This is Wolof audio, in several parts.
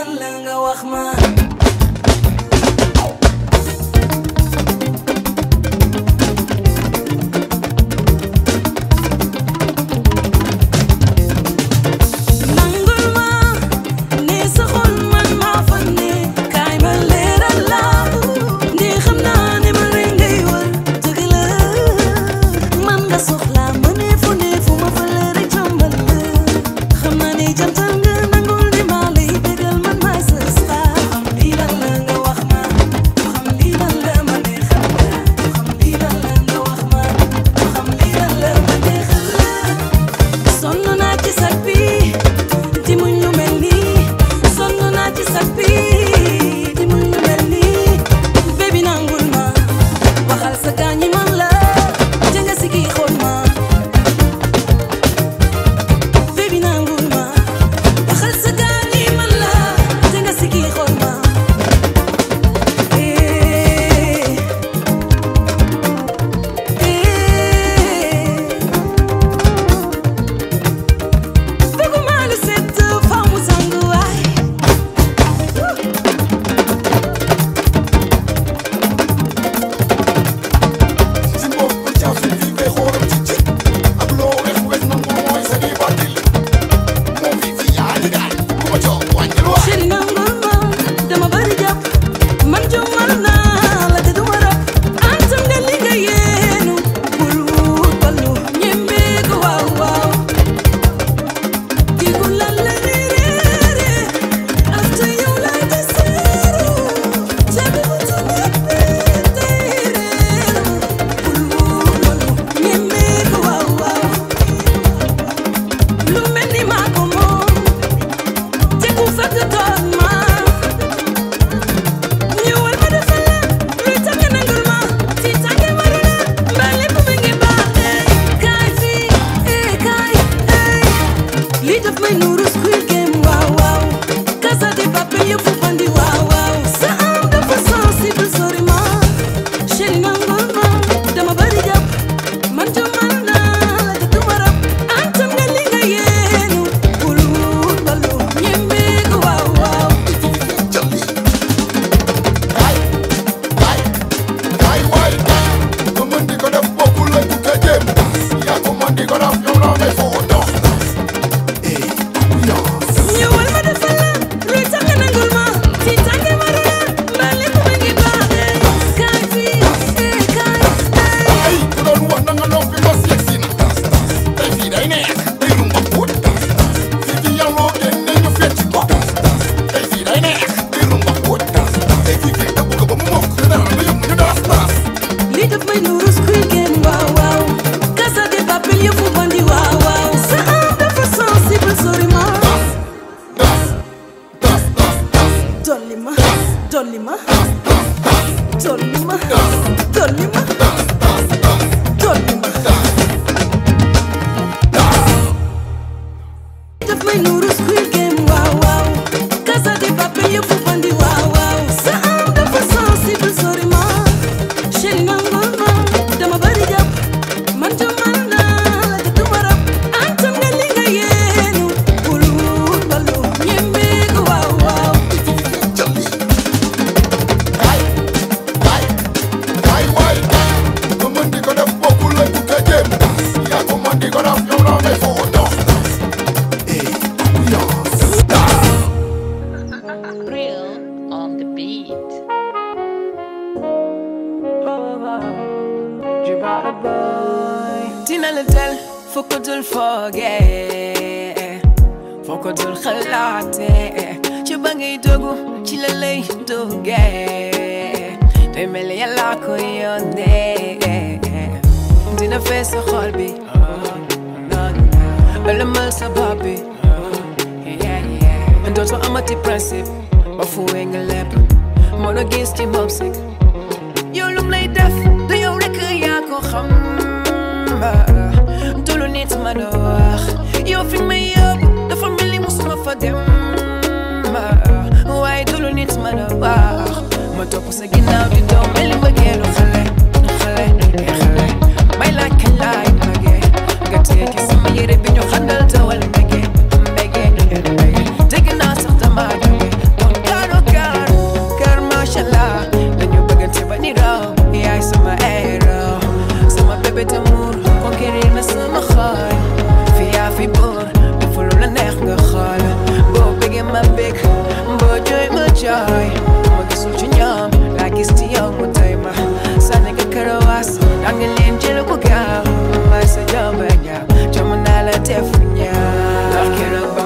lan la nga wax ma ma topp sa ginnaaw di doom mel ni mbëggeelu xale xale xale may laaj kañ laay magee nga tekki sama yére bi ñu xandal tawal mbëggee mbëggee mbëggee dégg naa sax dama jóge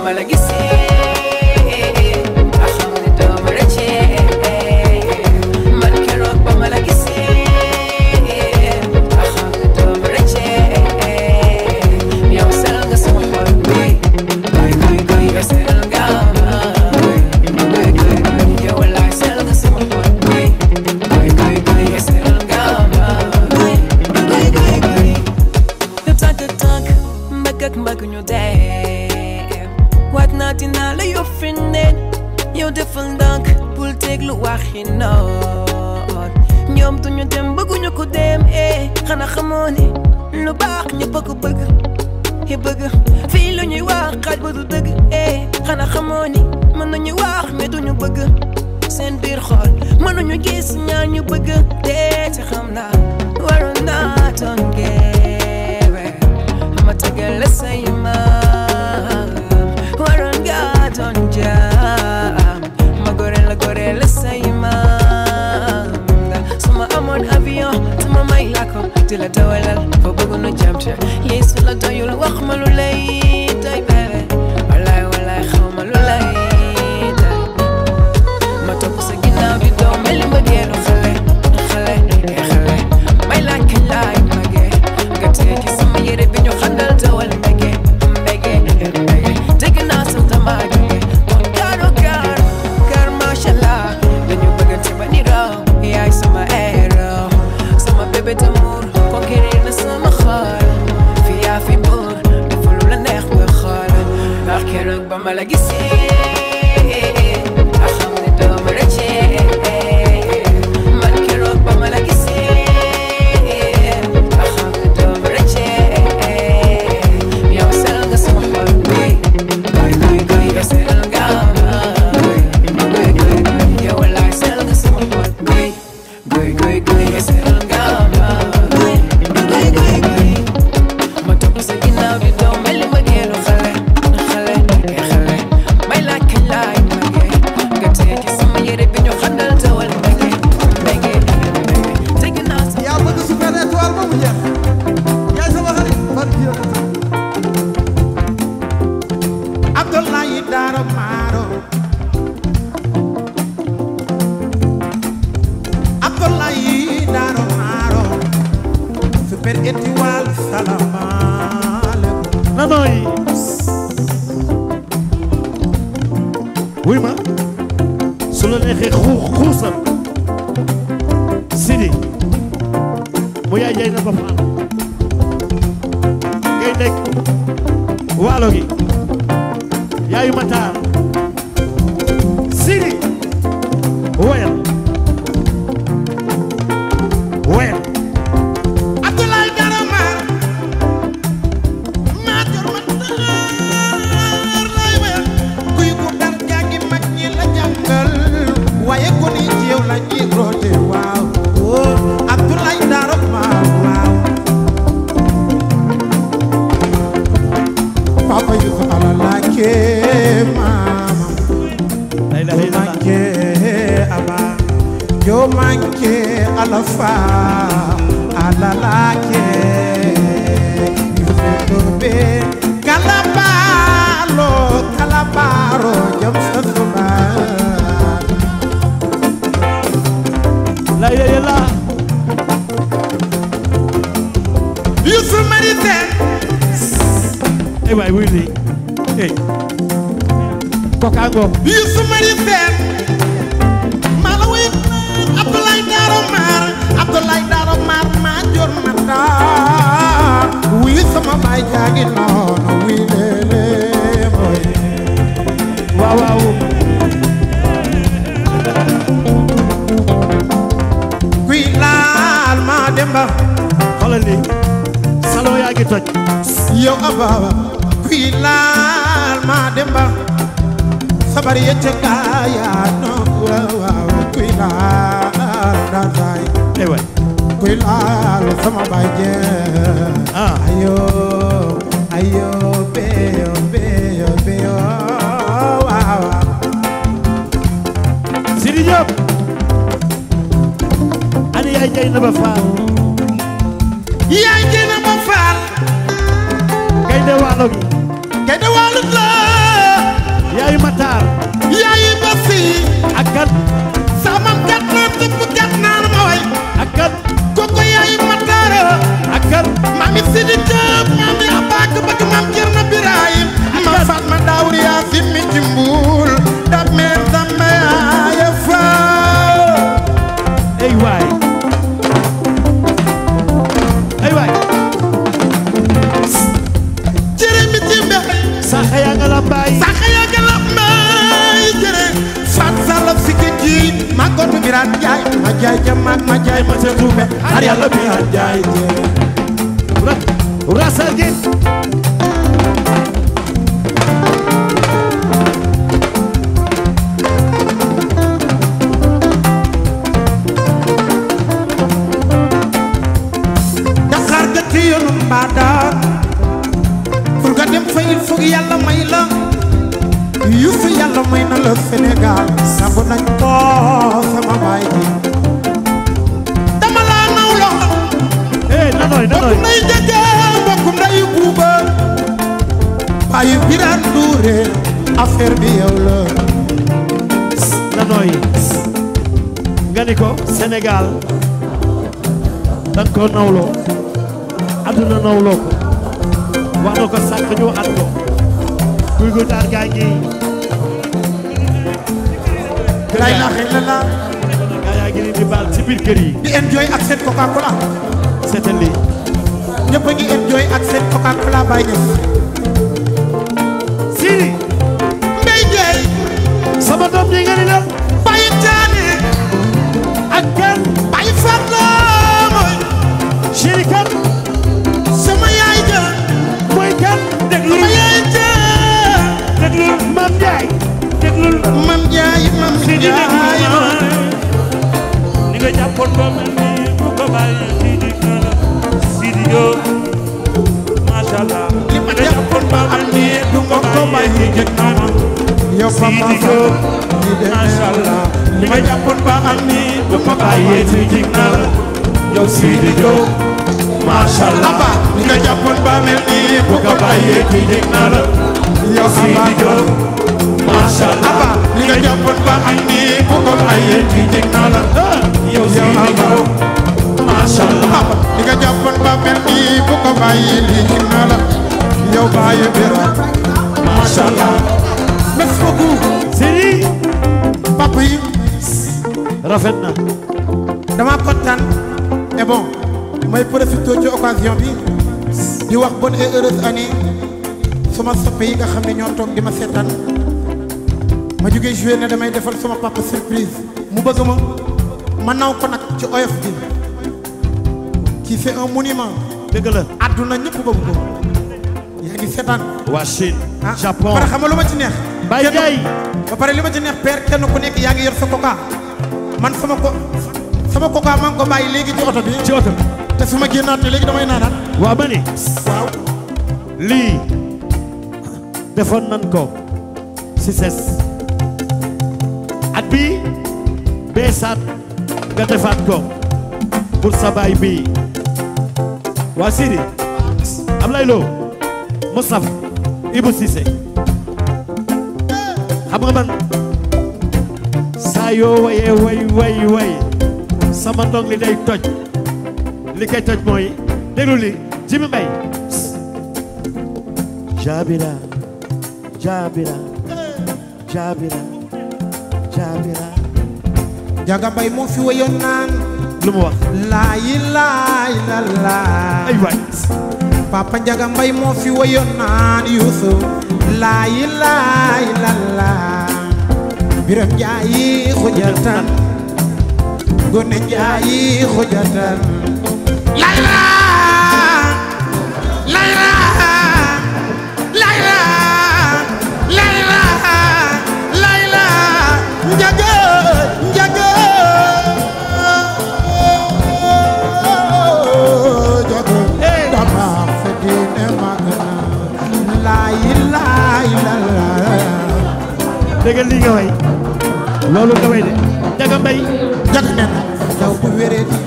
ma la gisee xam ne doo ma rëccee man keroog ba ma la gisee xam ne doo ma rëccee yow sel nga sama xol bi yow sel nga yow wallaay sel nga sama xol bi yow sel nga tànk mbëgg ak mbëgg ñu dee waat naa dinaa la yow fi neen yow defal ndànk bul déglu waxi noon ñoom duñu dem bëgguñu ko dem xanaa xamoo ne lu baax ñëpp a ko bëgg fii lu ñuy wax xaaj ba du dëgg xanaa xamoo ni mën nañu wax mais duñu bëgg seen biir xol mënuñu gis ñaar ñu bëgg te xam naa waroon naa doon geewe ma tegal la say maam waroon nga doon jaam ma gore la say maam su ma amoon avion su ma may la ko di la dawalal fa bëgg nu jam ca lii su la doyul wax ma lu lay doy bébé walaay xaw ma lu lay doy ma topp sa ginnaaw di doo mel ni mbëggeelu xale may laaj kañ laay magee nga tee ci sama yére bi ñu xandal dawal mbege dégg naa sa damaa jóge kon gaar mashallah dañu bëggante ba ni raw yaay sama héros sama bébé d'amour conquérir na sama xol fi yaa fi buur dafa lu la neex nga xool ndax keroog ba ma la gisee xam ne doo ma rëccee man keroog ba ma la gisee xam ne doo ma rëccee yow sel nga sama xol bi yow sel nga yow wallaay sel nga sama xol bi yow sel nga ma topp sa ginnaaw di doo mel ni mbëggeelu xale may laaj kañ laay magee nga tee ci sama yére bi ñu xandal dawal mbege dégg naa sa yaa bëgg Super Étoile ba mu jeex yaay sama xarit barki Abdoulaye Dara Maro Abdoulaye Dara Maro Super Étoile salaamaaleykum nanooy wuy ma su la neexee xuusal Sidi mu yaay jay na ba faal ngay nekk waalo gi yaayu mataar Sidi woyal Abdoulaye Dara Maro maa jor ma daar lay wéyal kuy ku dar jàngi mag ñi la jàngal waaye ku ni ci yow la ñuy roote waaw Abdoulaye Dara Maro waaw papa yu ko ala laake mama la ilaha illallah manke aba yo manke alafa ala laake yusufe kalabaro jam sa suba la ilaha illallah Yusuf Marite waay wuy lii kokaango Yusuf Marite malawi Abdoulaye Dara Maro maa jor ma daar wuy sama baay jaagi noonu wuy leele mooy waaw kuy laal maa demba xoolal lii salon yaa ngi toj yow ababa kuy laal maa demba sabar ya ca gaaya no waaw kuy laal daay waay kuy laal sama baay jee ayo beyo waaw Sidi Diop ani yaay jay na ba faal yaay jay na ba faal gaynde waalo gi gaynde waalo la yaayu Matar yaayi basi ak kan samam gat naan tëpp gat naan ma way ak kan koko yaayi Matara ak kan mami Sidi Diop mami abak bëgg mam Cerno Birahim ma Fatma Daawur yaa fi mi ci Mbuur dab meer dambe yaaya faaw ay waay jërë mi ci mbex saxa yaa nga la mbaay saxa yaa nga la mbaay jërë Fat Sall fikki ji ma gotu Biraan Njaay ma jaay ja ma jaay ma sa tuube har yàlla Biraan Njaay rasa gi Dakar ga ci yoonu Mbadaan pour nga dem fa il faut yàlla may la Youssou yàlla may na la Sénégal sabu nañ ko sama baay ji dama laa naw la nanoy bokkum nay jege bokkum nay buuba baayu Biraan Nduure affaire bi yow la nanoy nga ni ko Sénégal danga ko nawloo adduna nawloo ko wax na ko sànq ñu waxaat ko guy gu daar gaa ngi lay la xëy la la gaa yaa ngi di baal ci biir kër yi di enjoy ak seen Coca Cola seetal lii ñëpp a ngi enjoy ak seen Coca Cola bay ñëf Sidi Mbay Jeey sama doom ji nga ni la Baye Taane ak kan Baye Fatla mooy chéri kan sama yaay ja mooy kan déglul sama yaay ja déglul Mam Njaay déglul Mam Njaay Mam Sidi Njaay ni nga jàppoon ba mel ni bu ko bàyyi Sidi Kala Sidi Diop macha allah li ma jàppoon ba am ni du ma ko bàyyi jëg na ma yow papa Sidi Diop macha allah li ma jàppoon ba am ni du ma bàyyi jig na la yow Sidi Diop macha allah Aba li nga jàppoon ba mel ni bu ko bàyyi jig na la yow Sidi Aba Diop macha allah Aba li nga jàppoon ba am ni bu ko bàyyi jig na la yow Sidi Diop macha allah Aba li nga jàppoon ba mel ni bu ko bàyyi jig na la yow bàyyi Biraan macha allah merci beaucoup Sidi papa yi rafet na dama kontaan et bon may profité ci occasion bi di wax bonne et heureuse année sama soppe yi nga xam ne ñoo toog di ma seetaan ma jógee joué ne damay defal sama papa surprise mu bëgg ma naw ko nag ci oyof bi ci c'est un monument dëgg la àdduna ñëpp bëgg ko yaa ngi seetaan waa Chine ah Japon pare xam nga lu ma ci neex Baye kenn- Ndiaye ba pare li ma ci neex père kenn ku nekk yaa ngi yor sa coca man sama coca maa ngi ko bàyyi léegi ci oto bi ci oto te su ma génnaatee léegi damay naanaat waa ma ni waaw lii defoon nan ko si ses at bi beesaat nga defaat ko pour sa baay bi waa Sidi Ablaye Lo Moustapha Ibou Cissé xam nga man saa yoo wayee way sama ndong li day toj li koy toj mooy déglu li Jimi Mbay Jabira Jabira Jabira Jabira Njaga Mbay moo fi wayoon naan lu mu wax laa ilaaha illallaah ay waay Papa Njaga Mbay moo fi wayoon naan Yuusuf laa ilaaha illallaah Biram Njaayi xujatan Gone Njaayi xujatan Layla Layla Layla Layla Layla Njaga Njaga Njaga dama fedine magana la ilaha illallah dégg li nga way loolu nga way de Njaga Mbay Njaga nen daw bu wéré di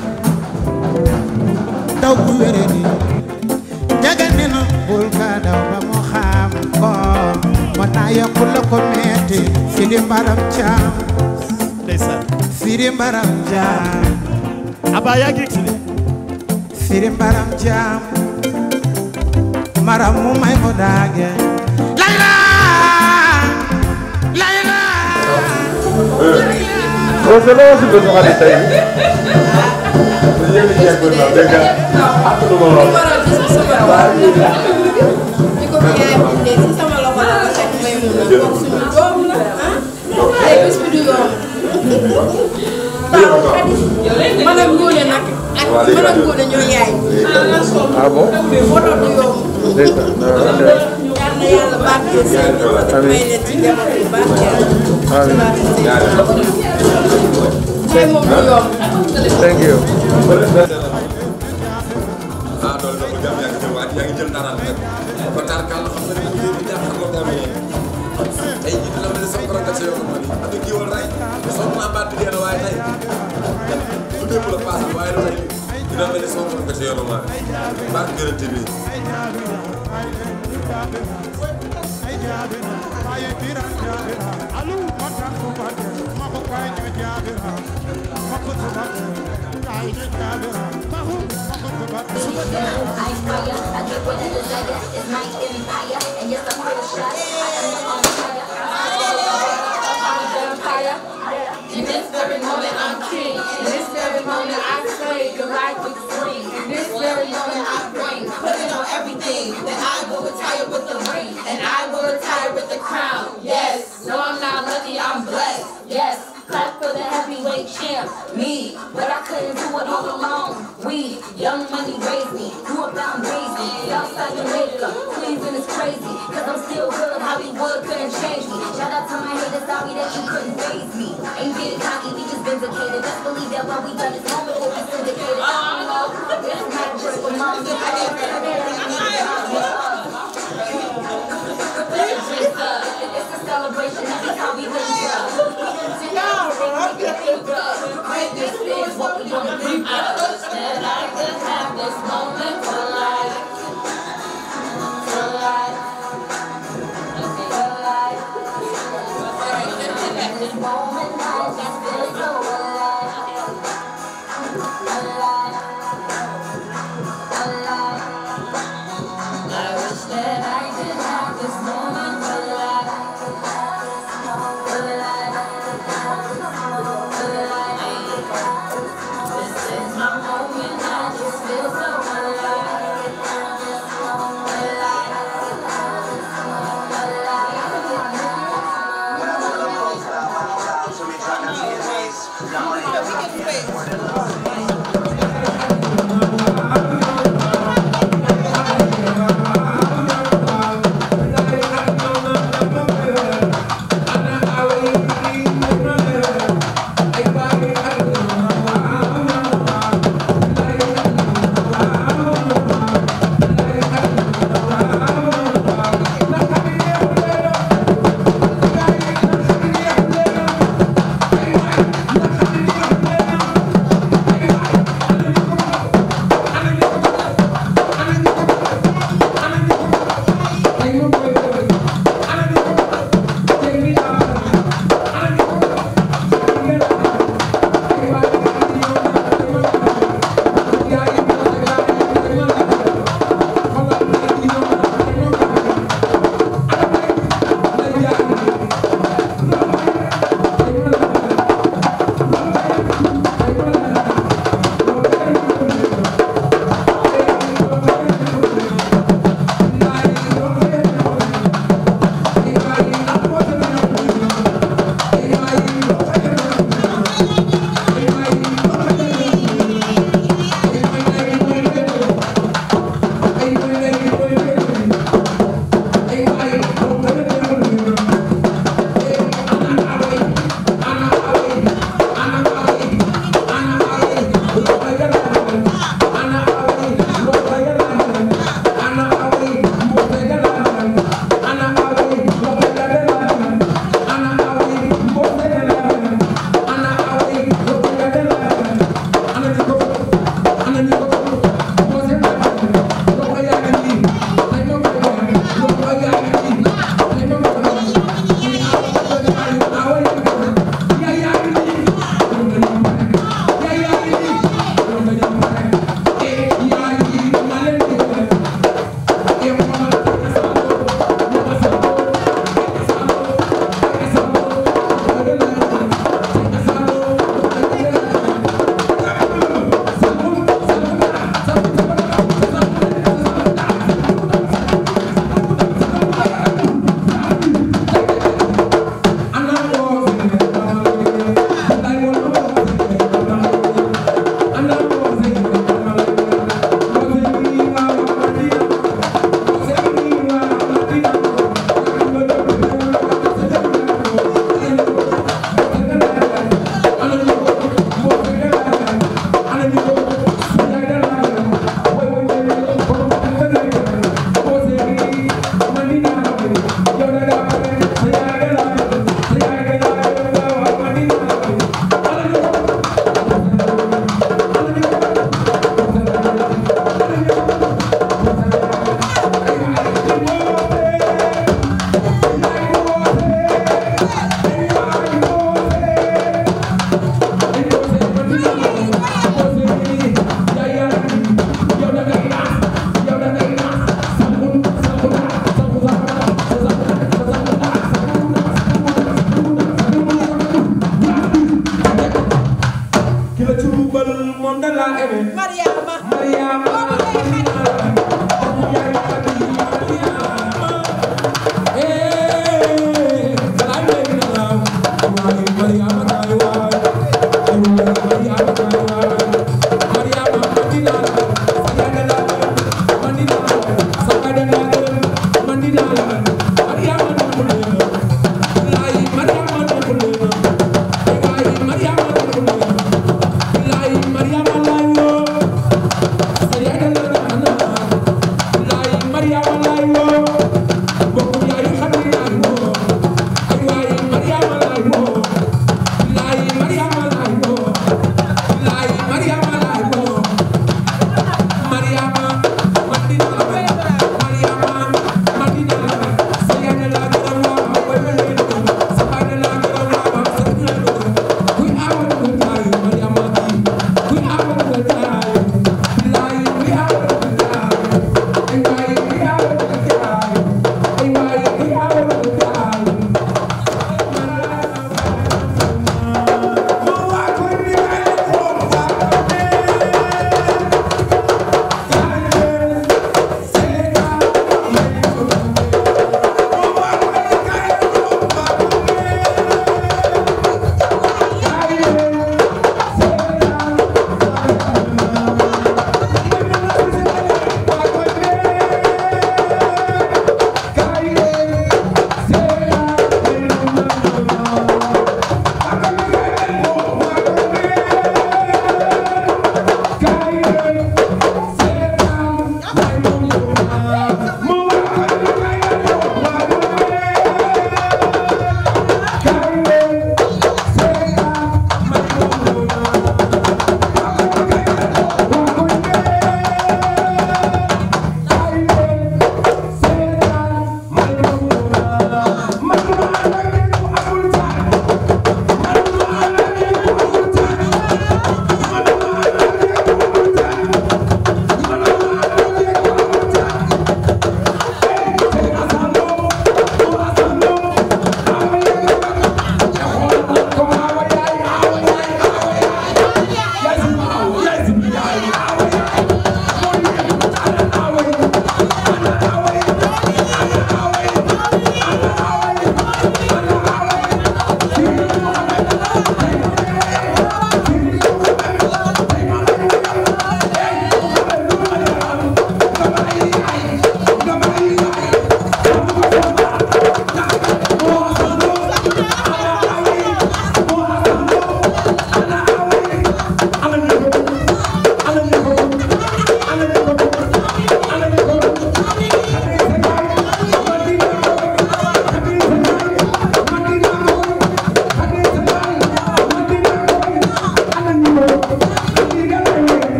daw bu wéré di Njaga nen bul ka daw ba mu xam ko mën naa yokk la ko metti Sidi Mbaram Caam ndeysaan Sidi Mbaram Caam aba yaa ngi ci Sidi Mbaram Caam maram mu may mu daage layla layla Roselo si do xali tay yéen ñi yegg na dégg ak lu mo wax ko fi yaay bindee si sama loxo la ko teg may mun a toog suñu doom la ah ay bés bi du yomb man ak Ngoné nag ak man ak Ngoné ñoo yaay ah bon foto du yomb yal na yàlla barkeel seen may leen ci njaboot bu barkeel tey moom du yomb thank you ah loolu dafa jàmm yaa ngi jël waat yaa ngi jël dara rek ba taal kàlla xam nga ne liggéey bi jàkkaarloo ko amee tey jii dina mel ni sama borom sa yoon ma ni ak kii woon rey soog naa baat bi dee na waaye tey lu démb la paase waaye lu tey dina mel ni sama borom sa yoon ma barke gërënte bi In this very moment I'm king. In this very moment I slay. Your life is free. In this very moment I bring. Putting on everything. That I will retire with the ring. And I will retire with the crown. Yes. No, I'm not lucky. I'm blessed. Yes. Clap for the heavyweight champ, me. But I couldn't do it all alone. We, young money raised me. Grew up down Daisy. Southside Jamaica. Cleveland is crazy. Cause I'm still good. Hollywood couldn't change me. Shout out to my haters. Sorry that you couldn't faze me. Ain't getting cocky, we just vindicated. Best believe that when we done this moment, we'll be syndicated. I don't know. This is not just for mom. It's a celebration. That's how we live. This is what we want to bring out. That I could have this moment for life. For life. For life. This moment, I just feel so alive.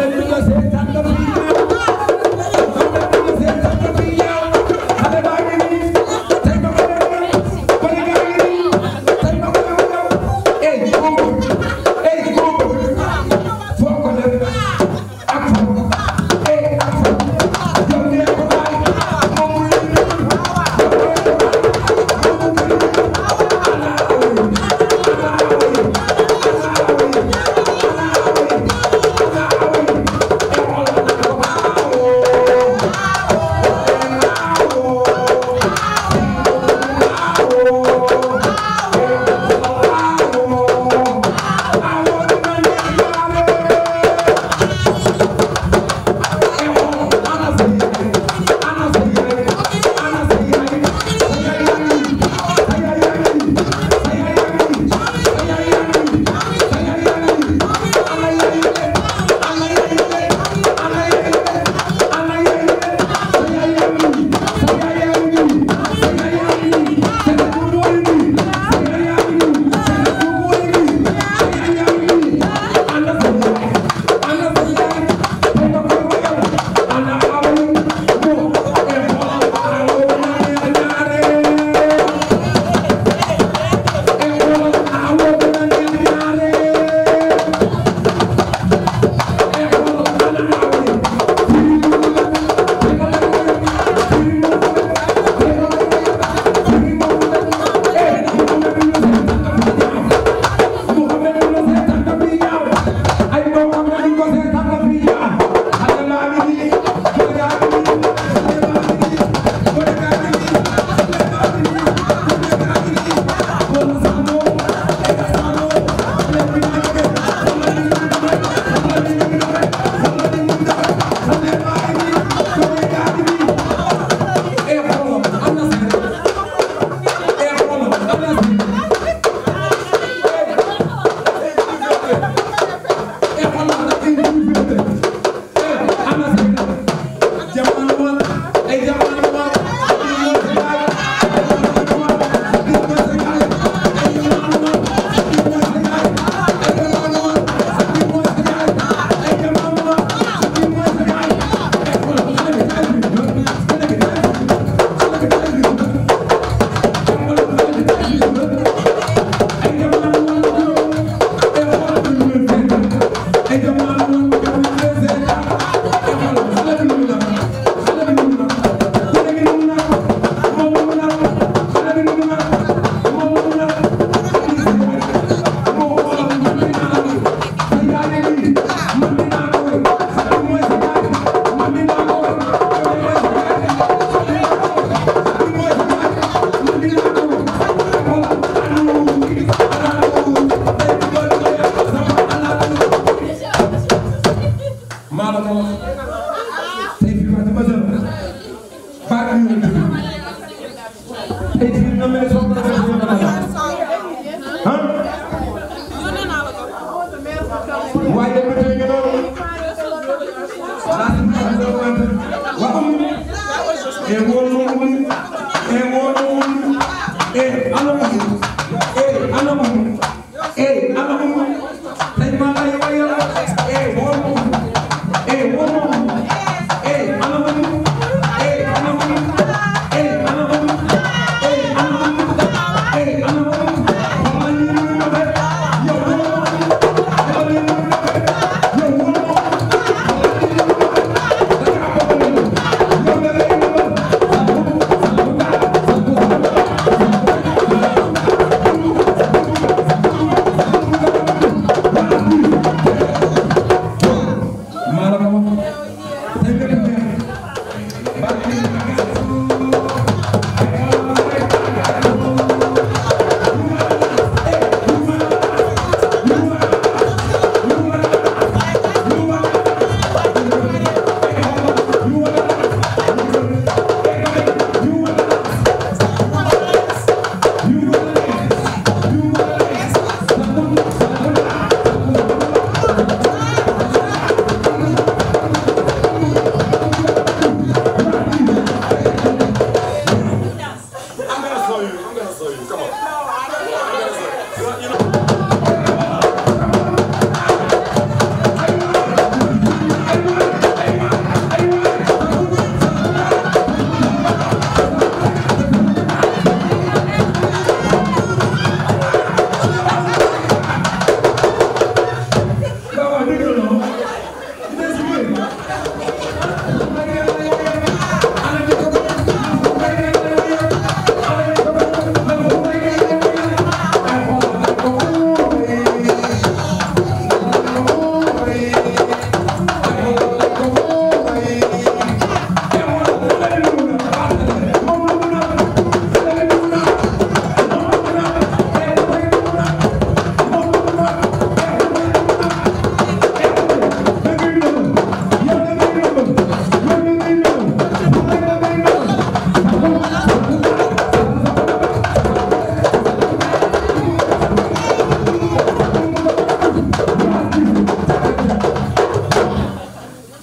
Hey,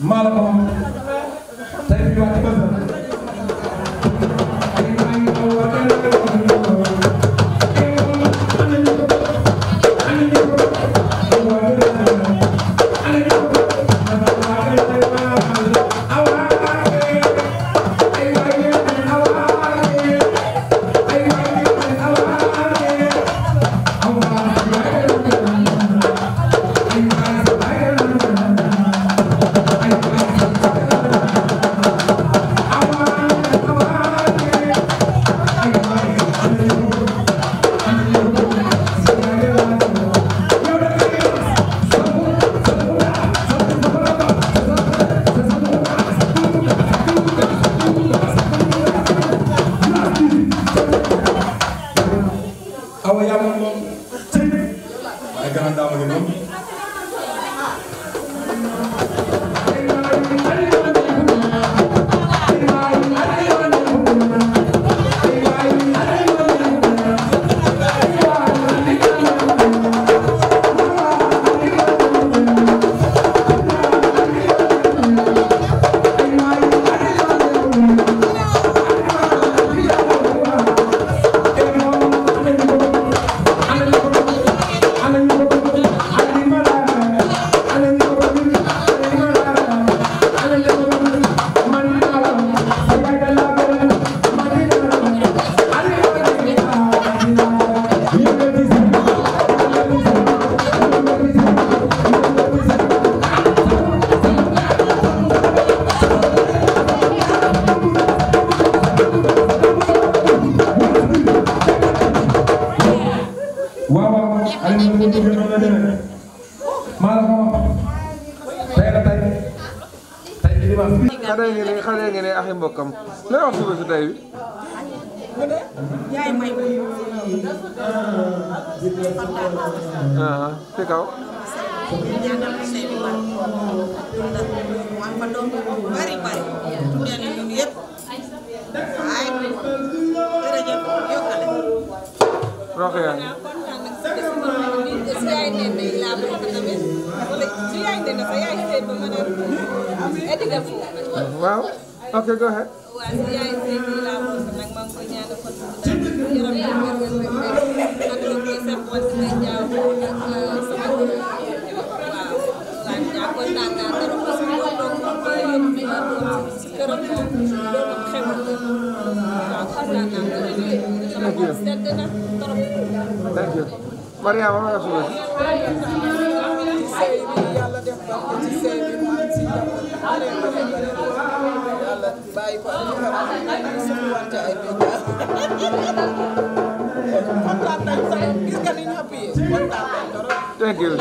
maa la ko wax tey bi waa ci bësam xale ngeen ne ak mbokkam lay wax suba si tey bi yaay may ci kaw ñaanal ko sey bi bar man fa doom bari bari tudde na ñun yépp ay jërëjëf yokkale rox yaa si yaay ne day la ko tamit wala si yaay ne dafa yaay sey ba mëna edigal fu waaw ok go ahead waa si yaay sey bi la ko nag maa ngi koy ñaanal ko yaram ak lu koy sa ko ci jaaw ak sama waaw waaw ñaa ko naan naa dara ko ci ko toog ko yóbbu mi ci këram loolu xew waaw xam naa sama ko sedd na torop thank you Mariama ma nga suba sey bi yàlla def barke ci sey bi maa ngi si bare yàlla bàyyi ko ak ñu suñu wante ay béykat kontaan nañ sax gis nga ni ñu appuyé kontaan nañ trop. thank you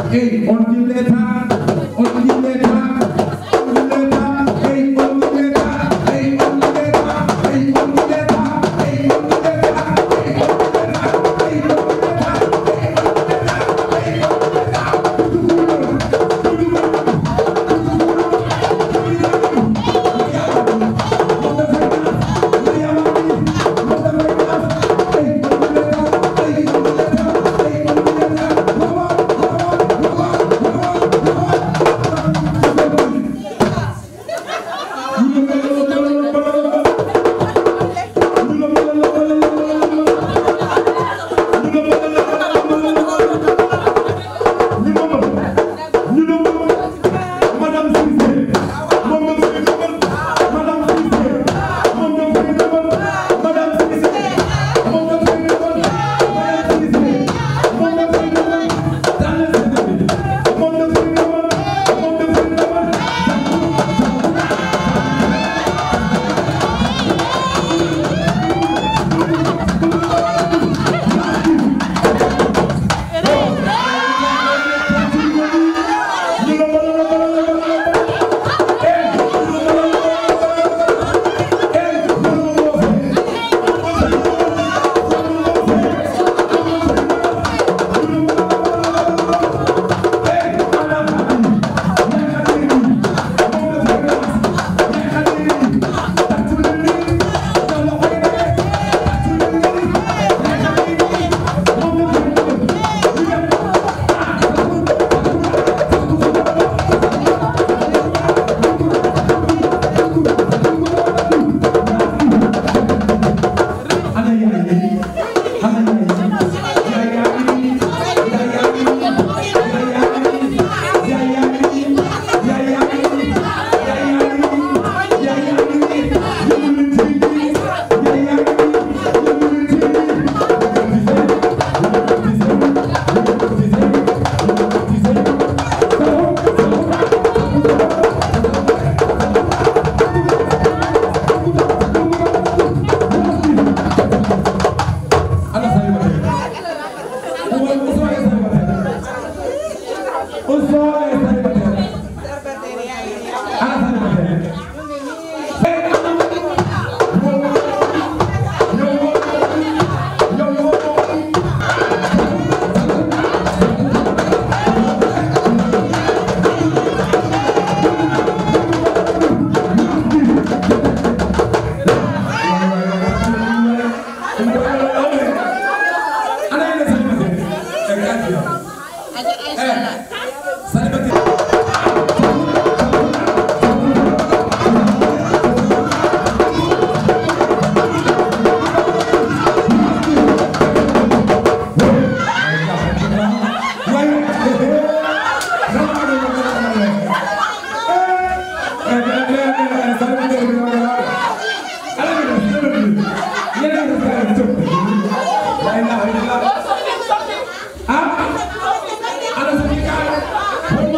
Ana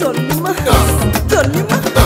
dolli ma